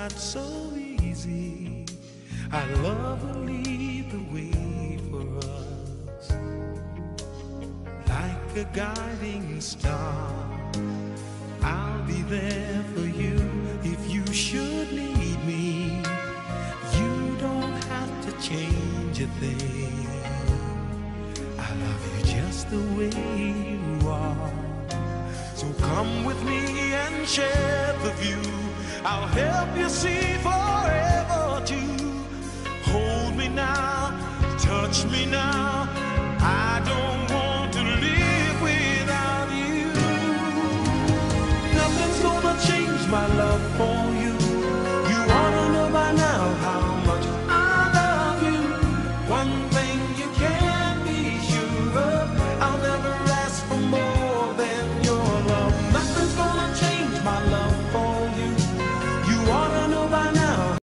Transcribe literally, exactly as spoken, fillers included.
not so easy. Our love will lead the way for us, like a guiding star. I'll be there for you if you should need me. You don't have to change a thing. I love you just the way you are. So come with me and share the view. I'll help you see forever too. Hold me now, touch me now. I don't want to live without you. Nothing's gonna change my love for you. You ought to know by now how much I love you. One thing you can't